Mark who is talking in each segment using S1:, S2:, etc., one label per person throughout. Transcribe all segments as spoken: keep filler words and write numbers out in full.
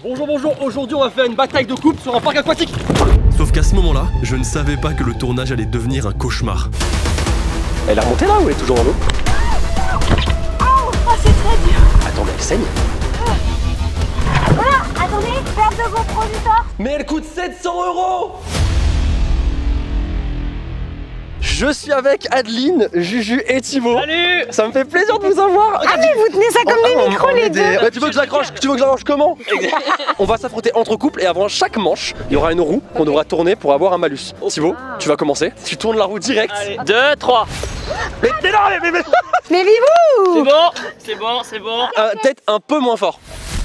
S1: Bonjour, bonjour, aujourd'hui on va faire une bataille de couple sur un parc aquatique.
S2: Sauf qu'à ce moment-là, je ne savais pas que le tournage allait devenir un cauchemar.
S1: Elle est remontée là ou elle est toujours dans l'eau?
S3: Oh, oh c'est très dur.
S1: Attends, mais elle saigne.
S3: Voilà, attendez, perte de GoPro du torse.
S1: Mais elle coûte sept cents euros. Je suis avec Adeline, Juju et Thibaut.
S4: Salut.
S1: Ça me fait plaisir de vous avoir.
S3: Ah mais vous tenez ça comme des micros les deux.
S1: Bah, tu veux que j'accroche? Tu veux que j'accroche comment? On va s'affronter entre couples et avant chaque manche, il y aura une roue qu'on devra tourner pour avoir un malus. Thibaut, tu vas commencer. Tu tournes la roue direct.
S4: deux, trois.
S1: Mais t'es là, mais, mais, mais...
S3: Mais Bibou.
S4: C'est bon, c'est bon, c'est bon.
S1: Euh, Peut-être un peu moins fort.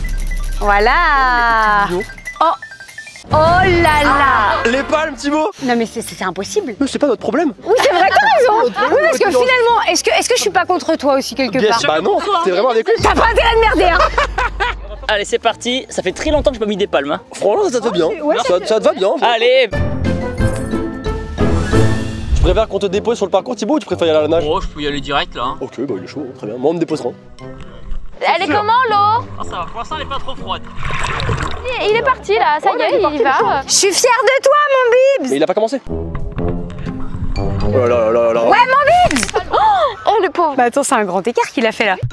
S3: Voilà. Oh. Oh là là.
S1: Les palmes, Thibaut.
S3: Non mais c'est impossible.
S1: Mais c'est pas notre problème.
S3: Oui c'est vrai, t'as raison. Oui parce que finalement, est-ce que, est-ce que je suis pas contre toi aussi quelque
S1: Bien
S3: part?
S1: sûr. Bah non, t'es vraiment avec lui.
S3: T'as pas intérêt de merder hein.
S4: Allez, c'est parti. Ça fait très longtemps que j'ai pas mis des palmes. Hein.
S1: Franchement, ça te va bien.
S3: Ouais,
S1: ça, ça te va bien.
S4: Allez.
S1: Tu préfères qu'on te dépose sur le parcours, Thibaut, ou tu préfères y aller à la nage?
S4: Oh, je peux y aller direct là. Hein.
S1: Ok, bah il est chaud, très bien. Moi, on me déposera.
S5: Elle est comment l'eau?
S4: Ah, ça va, pour l'instant elle est pas trop froide.
S5: Il est parti là, ça y est, il y va.
S3: Je suis fière de toi mon Bibs.
S1: Mais il a pas commencé. Oh là là là là.
S3: Ouais mon Bibs.
S5: Oh le pauvre.
S3: Bah attends, c'est un grand écart qu'il a fait là.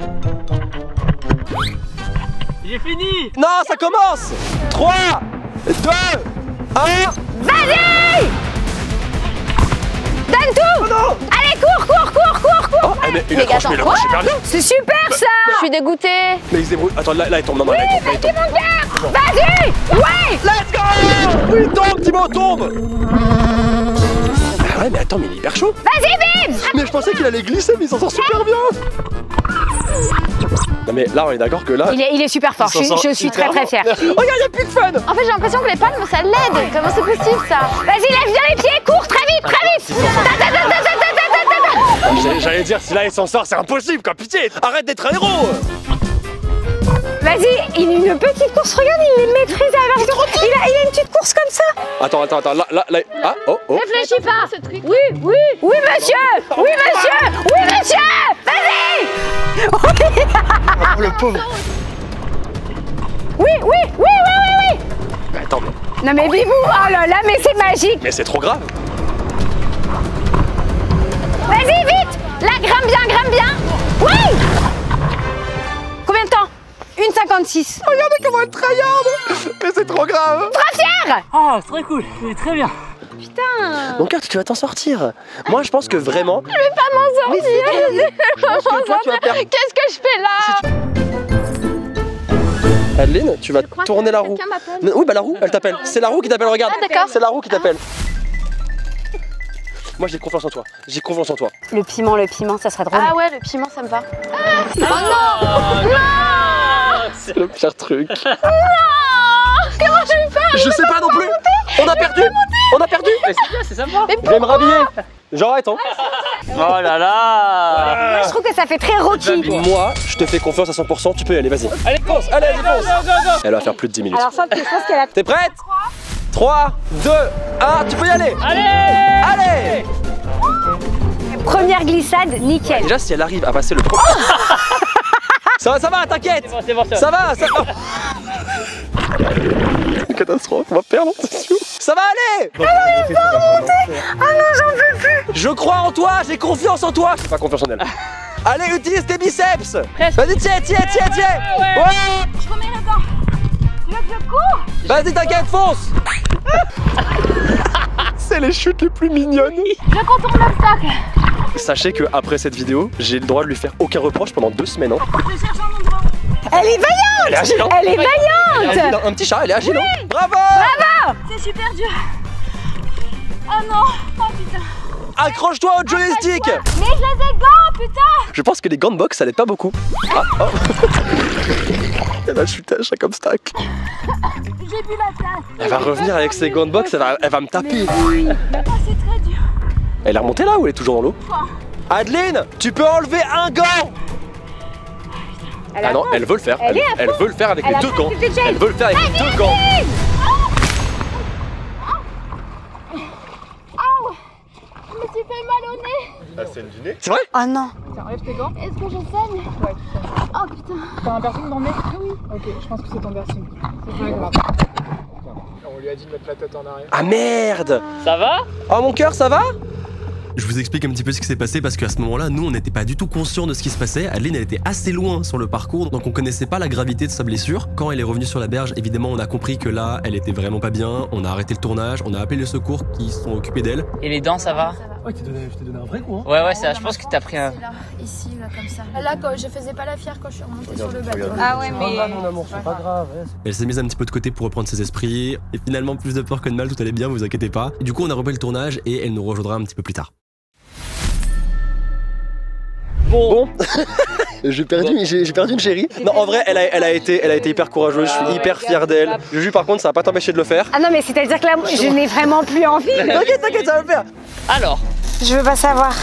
S4: J'ai fini.
S1: Non, ça commence. trois, deux, un.
S3: Vas-y. Donne tout.
S1: Oh non.
S3: Allez cours, cours, cours, cours, cours.
S1: Oh, eh, mais il
S5: Les
S1: accroche,
S5: gars,
S1: mais il accroche super bien.
S3: C'est super ça.
S5: Je suis dégoûtée.
S1: Mais il se débrouille. Attends, là, là il tombe. Non, non, là, il tombe. Là, il tombe.
S3: Mon cœur. Vas-y. Ouais.
S1: Let's go. Oui, tombe, Thibaut, tombe. Ah ouais, mais attends, mais il est hyper chaud.
S3: Vas-y Bibs.
S1: Mais je pensais qu'il allait glisser, mais il s'en sort super bien. Non, mais là, on est d'accord que là.
S3: Il est, il est super fort, je,
S1: il s'en
S3: je
S1: sort
S3: suis
S1: hyper
S3: très très
S1: bien.
S3: fière.
S1: Regarde, il y a plus de fun.
S5: En fait j'ai l'impression que les palmes ça l'aide. Comment c'est possible ça?
S3: Vas-y, lève bien les pieds, cours très vite, très vite. Ta, ta, ta, ta, ta, ta, ta, ta, ta.
S1: J'allais- J'allais dire, si là il s'en sort, c'est impossible, quoi. Pitié, arrête d'être un héros.
S3: Vas-y, il a une petite course, regarde, il les maîtrise à la version. Il a, il a une petite course comme ça.
S1: Attends, attends, attends, là, là, là. Ah, oh, oh.
S3: Réfléchis pas. Oui, oui, oui monsieur, oui monsieur, oui monsieur. Vas-y.
S1: Oh, le pauvre.
S3: Oui, oui, oui, oui, oui, oui.
S1: Mais attends, mais,
S3: Non mais Bibou, oh là là, mais c'est magique.
S1: mais c'est trop grave.
S3: Vas-y, vite. Là, grimpe bien, grimpe bien. Oui. Combien de temps? une cinquante-six.
S1: Regardez comment elle tryhard. Mais c'est trop grave.
S3: Très fière.
S4: Ah, c'est très cool. C'est très bien.
S3: Putain.
S1: Mon cœur, tu vas t'en sortir. Moi, je pense que vraiment.
S5: Je vais pas m'en sortir.
S1: Je pense que toi, tu vas perdre.
S5: Qu'est-ce que je fais là?
S1: Adeline, tu vas
S5: crois
S1: tourner
S5: que
S1: la roue.
S5: quelqu'un m'appelle.
S1: Non, oui, bah la roue, elle t'appelle. C'est la roue qui t'appelle, regarde.
S5: Ah, d'accord.
S1: C'est la roue qui t'appelle. Moi, j'ai confiance en toi. J'ai confiance en toi.
S3: Le piment, le piment, ça serait drôle.
S5: Ah ouais, le piment ça me va.
S1: C'est le pire truc.
S5: Comment je vais faire?
S1: Je sais pas non plus. On a perdu. On a perdu.
S4: Mais c'est bien, c'est sympa.
S1: Je vais me rhabiller. Genre, attends.
S4: Oh là là.
S3: Moi, je trouve que ça fait très Rocky.
S1: Moi, je te fais confiance à cent pour cent. Tu peux y aller, vas-y.
S4: Allez,
S1: Fonce, allez, vas-y, fonce. Elle va faire plus de dix minutes.
S3: Alors, sauf que je pense qu'elle a...
S1: T'es prête? trois, deux, un, tu peux y aller.
S4: Allez.
S1: Allez.
S3: Première glissade, nickel.
S1: Déjà, si elle arrive à passer le premier. Ça va, ça va, t'inquiète.
S4: C'est bon, c'est bon, c'est bon.
S1: Ça va, ça va. Une catastrophe, on va perdre, c'est sûr. Ça va aller.
S3: Ah non, j'en peux plus.
S1: Je crois en toi, j'ai confiance en toi. J'ai pas confiance en elle. Allez, utilise tes biceps.
S4: Presque.
S1: Vas-y, tiens, tiens, tiens, tiens.
S4: Ouais.
S1: Ouais.
S5: Je remets le gant. Tu veux que je cours?
S1: Vas-y, t'inquiète, fonce. C'est les chutes les plus mignonnes.
S5: Je contourne l'obstacle.
S1: Sachez que après cette vidéo, j'ai le droit de lui faire aucun reproche pendant deux semaines. Hein.
S5: Je cherche un endroit.
S3: Elle est vaillante.
S1: Elle est agile, hein.
S3: Elle est
S1: Elle est
S3: vaillante.
S1: agile, hein. Un petit chat, elle est agile. Hein. Bravo.
S3: Bravo.
S5: C'est super dur. Oh non. Oh putain.
S1: Accroche-toi au joystick.
S5: Mais j'ai des gants, putain.
S1: Je pense que les gants de boxe, ça l'aide pas beaucoup. Ah, oh. Elle a chuté à chaque obstacle.
S5: J'ai bu la place.
S1: Elle va revenir avec ses gants de boxe, elle va, elle va me taper.
S5: Oh, c'est très dur.
S1: Elle est remontée là ou elle est toujours dans l'eau? Adeline, tu peux enlever un gant.
S3: Elle
S1: Ah non,
S3: avance.
S1: elle veut le faire.
S3: Elle
S1: Elle,
S3: est à
S1: elle veut le faire avec
S3: Elle
S1: les
S3: a
S1: deux
S3: pas
S1: gants.
S3: accepté de gel.
S1: Elle veut le faire avec les deux gants.
S5: Je me suis fait mal au nez.
S1: C'est vrai?
S3: Oh non.
S5: Tiens, enlève tes gants.
S6: Est-ce que je saigne?
S5: Ouais, tu saignes.
S6: Oh putain.
S5: T'as un piercing dans le nez? Oui. Ok, je pense que c'est ton piercing. C'est pas grave. On lui a dit de mettre la tête en arrière.
S1: Ah merde!
S4: Ça va?
S1: Oh mon cœur, ça va?
S2: Je vous explique un petit peu ce qui s'est passé parce qu'à ce moment-là, nous, on n'était pas du tout conscients de ce qui se passait. Adeline, elle était assez loin sur le parcours, donc on connaissait pas la gravité de sa blessure. Quand elle est revenue sur la berge, évidemment, on a compris que là, elle était vraiment pas bien. On a arrêté le tournage, on a appelé les secours qui se sont occupés d'elle.
S4: Et les dents, ça va?
S1: Ouais, je t'ai donné, donné un vrai coup, hein.
S4: Ouais, ouais, ça, je pense que t'as pris un.
S6: Là, ici, là, comme ça. Là, quand je faisais pas la fière quand je suis remontée sur le bateau.
S3: Ah ouais, mais.
S1: mon amour, c'est pas grave.
S2: Elle s'est mise un petit peu de côté pour reprendre ses esprits. Et finalement, plus de peur que de mal, tout allait bien, vous inquiétez pas. Et du coup, on a repris le tournage et elle nous rejoindra un petit peu plus tard.
S1: Bon, j'ai perdu, j'ai j'ai perdu une chérie. Non, en vrai, elle a, elle a été, elle a été hyper courageuse. Je suis hyper fier d'elle. Juju, par contre, ça va pas t'empêcher de le faire.
S3: Ah non, mais c'est-à-dire que là, je n'ai vraiment plus envie.
S1: T'inquiète, t'inquiète, ça va le faire.
S4: Alors,
S3: Je veux pas savoir.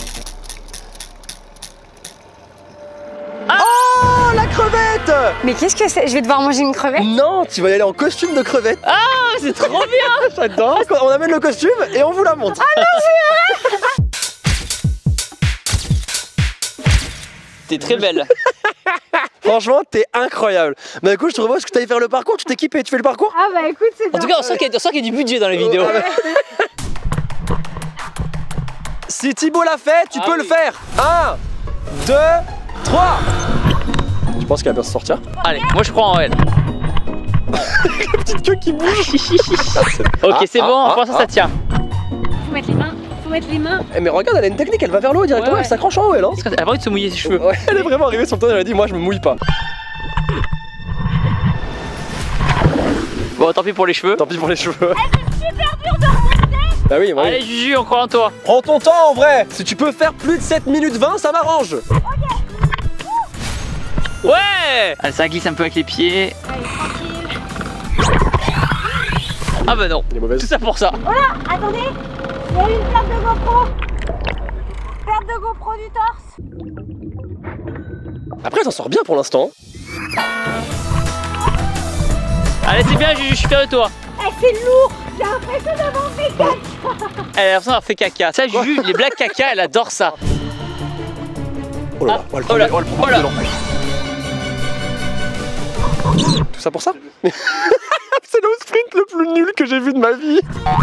S1: Oh, la crevette!
S3: Mais qu'est-ce que c'est? Je vais devoir manger une crevette?
S1: Non, tu vas y aller en costume de crevette.
S4: ah, c'est trop bien.
S1: J'adore. On amène le costume et on vous la montre. Ah non,
S4: T'es très belle.
S1: franchement, t'es incroyable. Mais du coup, je te revois, est-ce que t'allais faire le parcours? Tu t'es équipé, tu fais le parcours?
S3: Ah bah écoute, c'est
S4: En tout cas, on sent qu'il y, a- on sent qu'il y a du budget dans les vidéos.
S1: Si Thibaut l'a fait, tu
S4: Ah
S1: peux
S4: oui.
S1: le faire. un, deux, trois. Tu penses qu'elle va bien se sortir?
S4: Allez, moi je crois en elle.
S1: La petite queue qui bouge.
S4: Ok,
S1: Ah,
S4: c'est
S1: ah,
S4: bon,
S1: ah,
S4: pour l'instant
S1: ah.
S4: ça tient.
S3: Faut mettre les mains. Faut mettre les mains.
S1: Eh, mais regarde, elle a une technique, elle va vers le haut directement,
S4: Ouais, ouais.
S1: elle s'accroche en haut, elle. Hein.
S4: Parce qu'elle a pas envie de se mouiller ses cheveux.
S1: Ouais, elle est vraiment arrivée sur le tournage, elle a dit moi je me mouille pas.
S4: Bon, tant pis pour les cheveux.
S1: Tant pis pour les cheveux. C'est super dur de remonter. Bah oui, bah oui.
S4: Allez, Juju, on croit en toi.
S1: Prends ton temps en vrai. Si tu peux faire plus de sept minutes vingt, ça m'arrange.
S4: Ouais. Allez, ça glisse un peu avec les pieds.
S6: Allez, tranquille.
S4: Ah bah non.
S1: Elle est mauvaise.
S4: Tout ça pour ça.
S3: Attendez, il y a eu une perte de GoPro. Perte de GoPro du torse.
S1: Après, elle s'en sort bien pour l'instant.
S4: Allez, c'est bien, Juju, je suis fier de toi.
S3: Eh, c'est lourd. J'ai l'impression d'avoir fait caca.
S4: Elle a l'impression d'avoir fait caca. Ça, Juju, les blagues caca, elle adore ça.
S1: Oh là là,
S4: Ah,
S1: oh, le
S4: oh là,
S1: premier- oh, le
S4: oh
S1: premier
S4: là.
S1: violent. Tout ça pour ça? C'est le sprint le plus nul que j'ai vu de ma vie.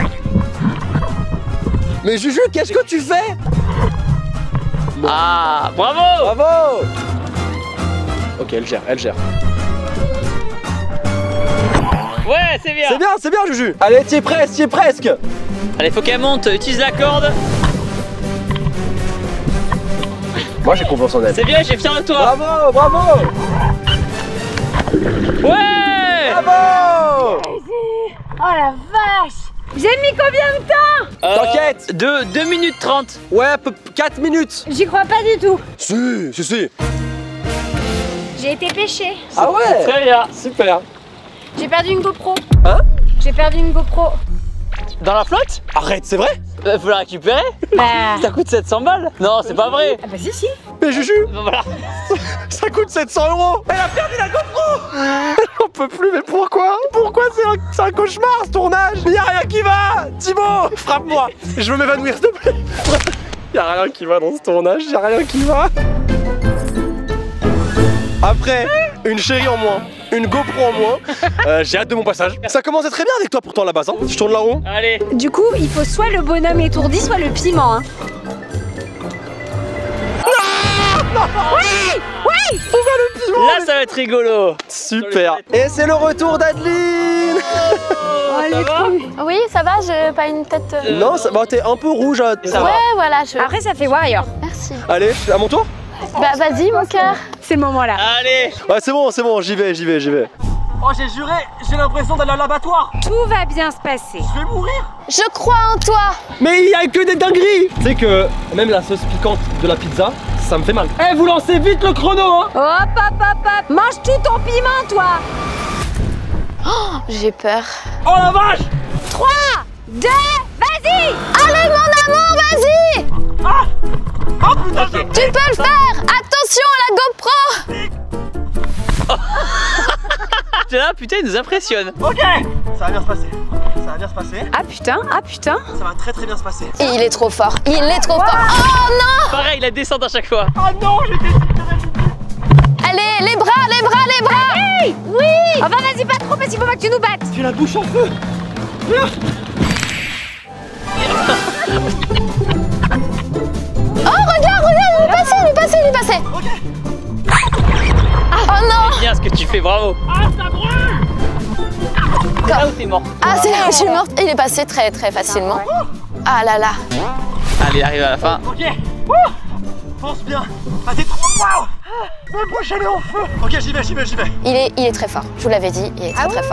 S1: Mais Juju, qu'est-ce que tu fais?
S4: Ah, bravo.
S1: Bravo. Ok, elle gère, elle gère.
S4: Ouais, c'est bien.
S1: C'est bien, c'est bien Juju. Allez, t'y es presque, t'y es presque.
S4: Allez, faut qu'elle monte, utilise la corde.
S1: Moi j'ai confiance en elle.
S4: C'est bien, j'ai fier de toi.
S1: Bravo, bravo.
S4: Ouais.
S1: Bravo.
S3: Oh la vache. J'ai mis combien de temps?
S4: Euh,
S1: T'inquiète.
S4: deux, deux minutes trente.
S1: Ouais, quatre minutes.
S3: J'y crois pas du tout.
S1: Si, si, si.
S3: J'ai été pêchée.
S1: Ah ouais.
S4: Très bien.
S1: Super.
S3: J'ai perdu une GoPro.
S1: Hein?
S3: J'ai perdu une GoPro.
S4: Dans la flotte?
S1: Arrête, c'est vrai?
S4: Euh, faut la récupérer.
S3: Bah.
S4: Ça coûte sept cents balles. Non, c'est pas vrai.
S3: Ah bah si si.
S1: Mais Juju,
S4: Bon, voilà.
S1: ça coûte sept cents euros. Elle a perdu la GoPro. On peut plus, mais pourquoi? Pourquoi c'est un, c'est un cauchemar ce tournage? Mais y a rien qui va. Thibaut, frappe-moi. Je veux m'évanouir s'il te plaît. Y a rien qui va dans ce tournage, y a rien qui va. Après une chérie en moins, une GoPro en moins, euh, j'ai hâte de mon passage. Ça commençait très bien avec toi pourtant la base, hein. Je tourne là-haut.
S4: Allez.
S3: Du coup, il faut soit le bonhomme étourdi, soit le piment. Hein. Oui, oui.
S1: On va le piment.
S4: Là, ça va être rigolo.
S1: Super. Et c'est le retour d'Adeline.
S4: Oh, ça va?
S6: Oui, ça va, j'ai pas une tête. euh,
S1: Non, ça, bah, t'es un peu rouge. hein.
S4: Ça
S6: Ouais,
S4: va.
S6: voilà, je.
S3: Après, ça fait Warrior.
S6: Merci.
S1: Allez, à mon tour.
S6: Bah, vas-y, mon cœur.
S3: C'est le moment là.
S4: Allez.
S1: Ouais, c'est bon, c'est bon, j'y vais, j'y vais, j'y vais. Oh, j'ai juré, j'ai l'impression d'aller à l'abattoir.
S3: Tout va bien se passer.
S1: Je vais mourir.
S6: Je crois en toi.
S1: Mais il y a que des dingueries. Tu sais que même la sauce piquante de la pizza, ça me fait mal. Eh, vous lancez vite le chrono, hein.
S3: Hop, hop, hop, hop. Mange tout ton piment, toi.
S6: J'ai peur.
S1: Oh la vache.
S3: trois, deux, vas-y.
S6: Allez, mon amour, vas-y.
S1: Oh putain.
S6: Tu peux le faire. Attention à la GoPro.
S4: J'étais là, putain, il nous impressionne.
S1: Ok, ça va bien se passer. Ça va bien se passer.
S3: Ah putain, ah putain.
S1: Ça va très très bien se passer.
S6: Et il est trop fort. Il est trop fort. Oh non!
S4: Pareil, la descente à chaque fois.
S1: Oh non, j'étais
S6: Allez, les bras, les bras, les bras!
S3: Hey, oui. Enfin vas-y pas trop parce qu'il faut pas que tu nous battes.
S1: J'ai la bouche en feu.
S6: Oh regarde, regarde, il est passé, il est passé, il est passé. Oh non!
S4: C'est bien ce que tu fais, bravo.
S1: Ah, ça brûle.
S4: Là où t'es mort.
S6: Ah c'est là où je suis morte. Il est passé très très facilement. Ah là là.
S4: Allez, arrive à la fin.
S1: Ok. Wouh. Pense bien. Ah, t'es trop. Waouh. Ma bouche elle est en feu. Ok, j'y vais, j'y vais, j'y vais.
S6: Il est, il est très fort. Je vous l'avais dit, il est très très fort.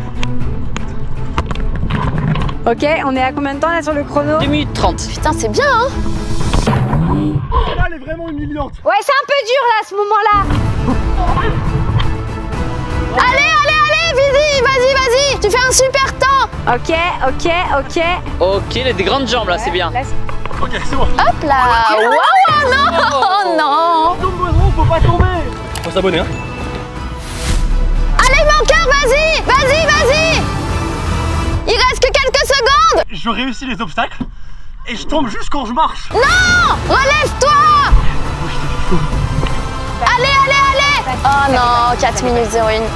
S3: Ok, on est à combien de temps là sur le chrono?
S4: deux minutes trente.
S6: Putain, c'est bien hein.
S1: Là, elle est vraiment humiliante.
S3: Ouais, c'est un peu dur là à ce moment-là.
S6: Allez, allez, allez, Vizi, vas-y, vas-y. Tu fais un super temps.
S3: Ok, ok, ok.
S4: Ok, il a des grandes jambes là, c'est bien.
S3: Là,
S1: Ok, c'est bon.
S6: Hop là. Waouh, non, oh non.
S1: Tombe, Boiseau, faut pas tomber. Faut s'abonner, hein.
S6: Allez, mon cœur, vas-y, vas-y, vas-y. Il reste que quelques secondes.
S1: Je réussis les obstacles et je tombe juste quand je marche.
S6: Non, relève-toi. Allez, allez, allez. Oh non, quatre minutes zéro un.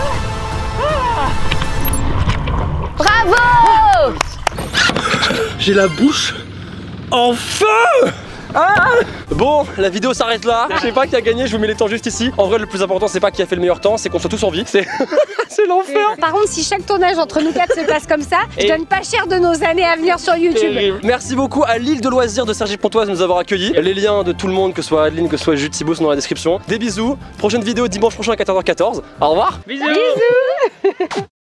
S6: Bravo.
S1: J'ai la bouche en feu. Ah bon, la vidéo s'arrête là. Je sais pas qui a gagné, je vous mets les temps juste ici. En vrai, le plus important, c'est pas qui a fait le meilleur temps, c'est qu'on soit tous en vie. C'est c'est l'enfer.
S3: par contre, si chaque tournage entre nous quatre se passe comme ça, je
S1: Et-
S3: donne pas cher de nos années à venir sur YouTube.
S1: Terrible. Merci beaucoup à l'île de loisirs de Cergy-Pontoise de nous avoir accueillis. Les liens de tout le monde, que ce soit Adeline, que ce soit Jules Thibault, sont dans la description. Des bisous. Prochaine vidéo dimanche prochain à quatorze heures quatorze. Au revoir.
S4: Bisous.